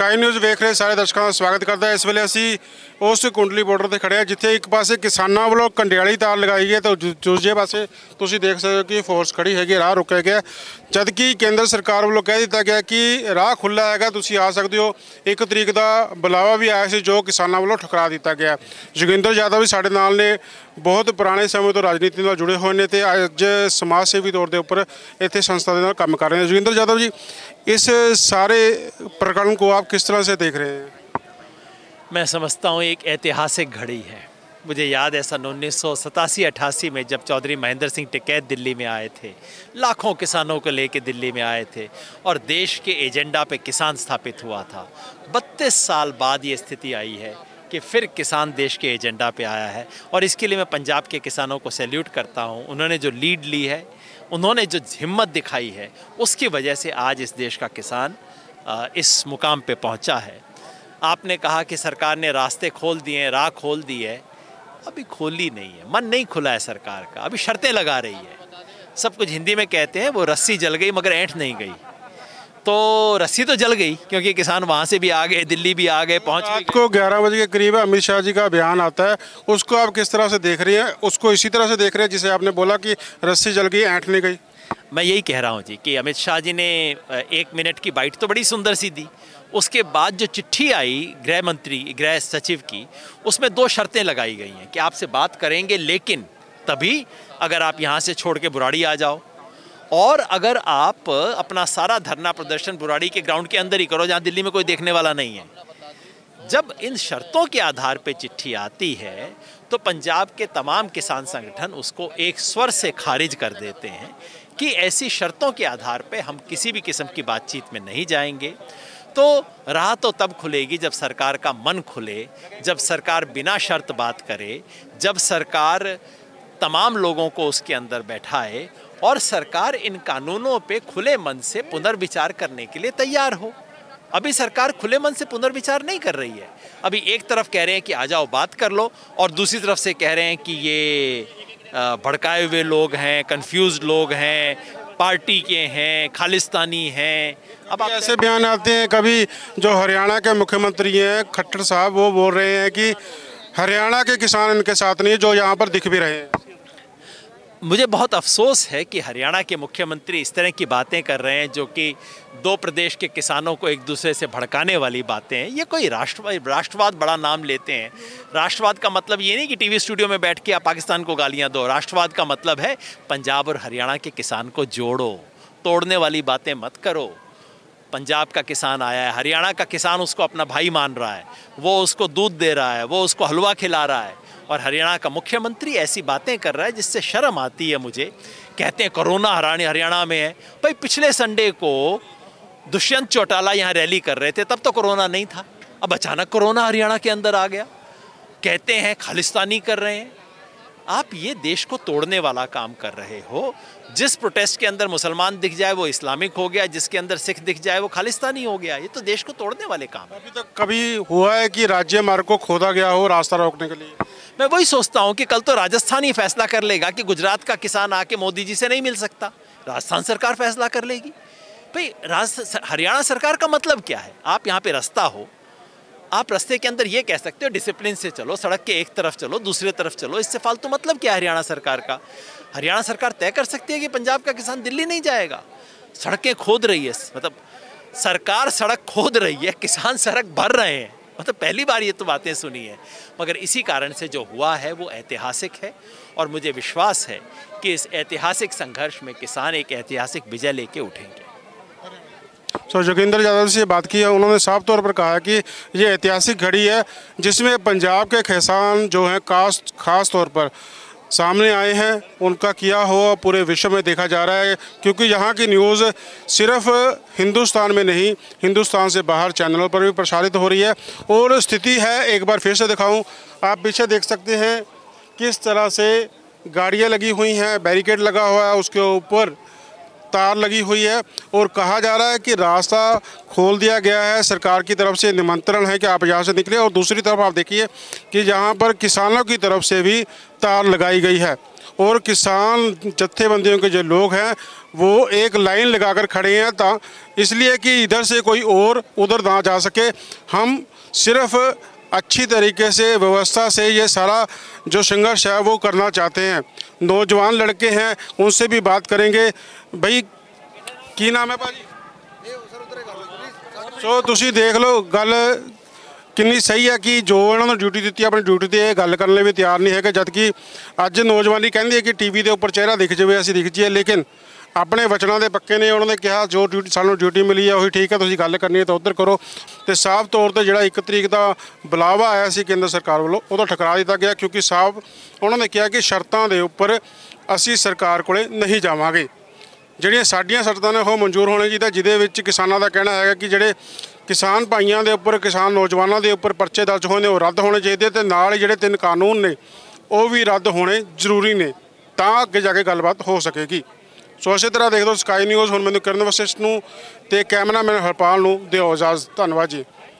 Sky news ਵੇਖ ਰਹੇ ਸਾਰੇ ਦਰਸ਼ਕਾਂ ਦਾ ਸਵਾਗਤ ਕਰਦਾ। ਇਸ ਵੇਲੇ ਅਸੀਂ ਉਸ ਕੁੰਡਲੀ ਬਾਰਡਰ ਤੇ ਖੜੇ ਹਾਂ ਜਿੱਥੇ ਇੱਕ ਪਾਸੇ ਕਿਸਾਨਾਂ ਵੱਲੋਂ ਕੰਡਿਆਲੀ ਤਾਰ ਲਗਾਈ ਗਈ ਤੇ ਦੂਜੇ ਪਾਸੇ ਤੁਸੀਂ ਦੇਖ ਸਕਦੇ ਹੋ ਕਿ ਫੋਰਸ ਖੜੀ ਹੈਗੀ, ਰਾਹ ਰੋਕਿਆ ਗਿਆ। ਜਦ ਕਿ ਕੇਂਦਰ ਸਰਕਾਰ ਵੱਲੋਂ ਕਹਿ ਦਿੱਤਾ ਗਿਆ ਕਿ ਰਾਹ ਖੁੱਲ੍ਹਾ ਹੈਗਾ, ਤੁਸੀਂ ਆ ਸਕਦੇ ਹੋ। 1 ਤਰੀਕ ਦਾ ਬੁਲਾਵਾ ਵੀ ਆਇਆ ਸੀ ਜੋ ਕਿਸਾਨਾਂ ਵੱਲੋਂ ਠੁਕਰਾ ਦਿੱਤਾ ਗਿਆ। ਜੋਗਿੰਦਰ ਯਾਦਵ ਵੀ ਸਾਡੇ ਨਾਲ ਨੇ, ਬਹੁਤ ਪੁਰਾਣੇ ਸਮੇਂ ਤੋਂ ਰਾਜਨੀਤੀ ਨਾਲ जुड़े हुए हैं तो अज समाज सेवी तौर के उपर इतने संस्था के काम कर रहे हैं। जोगिंदर यादव जी, इस सारे प्रकरण को आप किस तरह से देख रहे हैं? मैं समझता हूँ एक ऐतिहासिक घड़ी है। मुझे याद है सन 1987-88 में जब चौधरी महेंद्र सिंह टिकैत दिल्ली में आए थे, लाखों किसानों को लेकर दिल्ली में आए थे और देश के एजेंडा पे किसान स्थापित हुआ था। 32 साल बाद ये स्थिति आई है कि फिर किसान देश के एजेंडा पे आया है और इसके लिए मैं पंजाब के किसानों को सैल्यूट करता हूँ। उन्होंने जो लीड ली है, उन्होंने जो हिम्मत दिखाई है, उसकी वजह से आज इस देश का किसान इस मुकाम पे पहुँचा है। आपने कहा कि सरकार ने रास्ते खोल दिए हैं, राह खोल दी है। अभी खोली नहीं है, मन नहीं खुला है सरकार का, अभी शर्तें लगा रही है। सब कुछ हिंदी में कहते हैं वो रस्सी जल गई मगर ऐंठ नहीं गई। तो रस्सी तो जल गई क्योंकि किसान वहाँ से भी आ गए, दिल्ली भी आ गए, पहुँच गए। को 11 बजे के करीब अमित शाह जी का बयान आता है, उसको आप किस तरह से देख रही हैं? उसको इसी तरह से देख रहे हैं जिसे आपने बोला कि रस्सी जल गई, ऐंठ नहीं गई? मैं यही कह रहा हूँ जी कि अमित शाह जी ने 1 मिनट की बाइट तो बड़ी सुंदर सी दी। उसके बाद जो चिट्ठी आई गृह सचिव की, उसमें 2 शर्तें लगाई गई हैं कि आपसे बात करेंगे लेकिन तभी अगर आप यहाँ से छोड़ के बुराड़ी आ जाओ, और अगर आप अपना सारा धरना प्रदर्शन बुराड़ी के ग्राउंड के अंदर ही करो जहाँ दिल्ली में कोई देखने वाला नहीं है। जब इन शर्तों के आधार पे चिट्ठी आती है तो पंजाब के तमाम किसान संगठन उसको एक स्वर से खारिज कर देते हैं कि ऐसी शर्तों के आधार पे हम किसी भी किस्म की बातचीत में नहीं जाएंगे। तो राह तो तब खुलेगी जब सरकार का मन खुले, जब सरकार बिना शर्त बात करे, जब सरकार तमाम लोगों को उसके अंदर बैठाए और सरकार इन कानूनों पे खुले मन से पुनर्विचार करने के लिए तैयार हो। अभी सरकार खुले मन से पुनर्विचार नहीं कर रही है। अभी एक तरफ कह रहे हैं कि आ जाओ बात कर लो और दूसरी तरफ से कह रहे हैं कि ये भड़काए हुए लोग हैं, कंफ्यूज्ड लोग हैं, पार्टी के हैं, खालिस्तानी हैं। अब ऐसे बयान आते हैं, कभी जो हरियाणा के मुख्यमंत्री हैं खट्टर साहब, वो बोल रहे हैं कि हरियाणा के किसान इनके साथ नहीं, जो यहाँ पर दिख भी रहे हैं। मुझे बहुत अफसोस है कि हरियाणा के मुख्यमंत्री इस तरह की बातें कर रहे हैं जो कि 2 प्रदेश के किसानों को एक दूसरे से भड़काने वाली बातें हैं। ये कोई राष्ट्रवाद बड़ा नाम लेते हैं। राष्ट्रवाद का मतलब ये नहीं कि टीवी स्टूडियो में बैठ के आप पाकिस्तान को गालियां दो। राष्ट्रवाद का मतलब है पंजाब और हरियाणा के किसान को जोड़ो, तोड़ने वाली बातें मत करो। पंजाब का किसान आया है, हरियाणा का किसान उसको अपना भाई मान रहा है, वो उसको दूध दे रहा है, वो उसको हलवा खिला रहा है, और हरियाणा का मुख्यमंत्री ऐसी बातें कर रहा है जिससे शर्म आती है मुझे। कहते हैं कोरोना हरियाणा में है। भाई पिछले संडे को दुष्यंत चौटाला यहाँ रैली कर रहे थे, तब तो कोरोना नहीं था। अब अचानक कोरोना हरियाणा के अंदर आ गया। कहते हैं खालिस्तानी कर रहे हैं। आप ये देश को तोड़ने वाला काम कर रहे हो। जिस प्रोटेस्ट के अंदर मुसलमान दिख जाए वो इस्लामिक हो गया, जिसके अंदर सिख दिख जाए वो खालिस्तानी हो गया। ये तो देश को तोड़ने वाले काम। अभी तक कभी हुआ है कि राज्य मार्ग को खोदा गया हो रास्ता रोकने के लिए? मैं वही सोचता हूँ कि कल तो राजस्थान ही फैसला कर लेगा कि गुजरात का किसान आके मोदी जी से नहीं मिल सकता। राजस्थान सरकार फैसला कर लेगी। भाई हरियाणा सरकार का मतलब क्या है? आप यहाँ पे रास्ता हो, आप रास्ते के अंदर ये कह सकते हो डिसिप्लिन से चलो, सड़क के एक तरफ चलो, दूसरे तरफ चलो। इससे फालतू मतलब क्या है हरियाणा सरकार का? हरियाणा सरकार तय कर सकती है कि पंजाब का किसान दिल्ली नहीं जाएगा। सड़कें खोद रही है, मतलब सरकार सड़क खोद रही है, किसान सड़क भर रहे हैं। मतलब पहली बार ये तो बातें सुनी है। मगर इसी कारण से जो हुआ है वो ऐतिहासिक है और मुझे विश्वास है कि इस ऐतिहासिक संघर्ष में किसान एक ऐतिहासिक विजय लेके उठेंगे। जोगिंदर यादव से बात की है, उन्होंने साफ तौर पर कहा कि ये ऐतिहासिक घड़ी है जिसमें पंजाब के किसान जो हैं खास तौर पर सामने आए हैं। उनका किया हो पूरे विश्व में देखा जा रहा है, क्योंकि यहाँ की न्यूज़ सिर्फ हिंदुस्तान में नहीं, हिंदुस्तान से बाहर चैनलों पर भी प्रसारित हो रही है। और स्थिति है, एक बार फिर से दिखाऊं, आप पीछे देख सकते हैं किस तरह से गाड़ियाँ लगी हुई हैं, बैरिकेड लगा हुआ है, उसके ऊपर तार लगी हुई है और कहा जा रहा है कि रास्ता खोल दिया गया है। सरकार की तरफ से निमंत्रण है कि आप यहाँ से निकले। और दूसरी तरफ आप देखिए कि यहाँ पर किसानों की तरफ से भी तार लगाई गई है और किसान जत्थेबंदियों के जो लोग हैं वो एक लाइन लगाकर खड़े हैं इसलिए कि इधर से कोई और उधर ना जा सके। हम सिर्फ अच्छी तरीके से व्यवस्था से ये सारा जो संघर्ष है वो करना चाहते हैं। नौजवान लड़के हैं, उनसे भी बात करेंगे। भाई की नाम है भाजी? सो तुसी देख लो गल कितनी सही है कि जो इन्होंने ड्यूटी दी अपनी ड्यूटी से गल करने भी तैयार नहीं है, जबकि अज नौजवानी कहती है कि टीवी के उपर चेहरा दिख जाए असीं दिख जाइए, लेकिन अपने वचनों के पक्के ने। उन्होंने कहा जो ड्यूटी सानू ड्यूटी मिली है वही ठीक है, तुसीं गल करनी है तो उधर करो। तो साफ तौर पर जो 1 तरीक का बुलावा आया सी केंद्र सरकार वालों वो ठुकरा दिता गया, क्योंकि साफ उन्होंने कहा कि शर्तों के उपर असीं सरकार कोले नहीं जावांगे। ਜਿਹੜੀਆਂ ਸਾਡੀਆਂ ਸ਼ਰਤਾਂ ਨੇ ਉਹ ਮਨਜ਼ੂਰ ਹੋਣੇ ਚਾਹੀਦਾ, ਜਿਹਦੇ ਵਿੱਚ ਕਿਸਾਨਾਂ ਦਾ ਕਹਿਣਾ ਹੈਗਾ ਕਿ ਜਿਹੜੇ ਕਿਸਾਨ ਭਾਈਆਂ ਦੇ ਉੱਪਰ ਕਿਸਾਨ ਨੌਜਵਾਨਾਂ ਦੇ ਉੱਪਰ ਪਰਚੇ ਦਰਜ ਹੋਏ ਨੇ ਉਹ ਰੱਦ ਹੋਣੇ ਚਾਹੀਦੇ, ਤੇ ਨਾਲ ਹੀ ਜਿਹੜੇ 3 ਕਾਨੂੰਨ ਨੇ ਉਹ ਵੀ ਰੱਦ ਹੋਣੇ ਜ਼ਰੂਰੀ ਨੇ, ਤਾਂ ਅੱਗੇ ਜਾ ਕੇ ਗੱਲਬਾਤ ਹੋ ਸਕੇਗੀ। ਸੋ ਇਸੇ ਤਰ੍ਹਾਂ ਦੇਖ ਲਓ ਸਕਾਈ ਨਿਊਜ਼। ਹੁਣ ਮੈਨੂੰ ਕਿਰਨ ਵਸਿਸ਼ਠ ਨੂੰ ਤੇ ਕੈਮਰਾਮੈਨ ਹਰਪਾਲ ਨੂੰ ਦਿਓ ਇਜਾਜ਼ਤ। ਧੰਨਵਾਦ ਜੀ।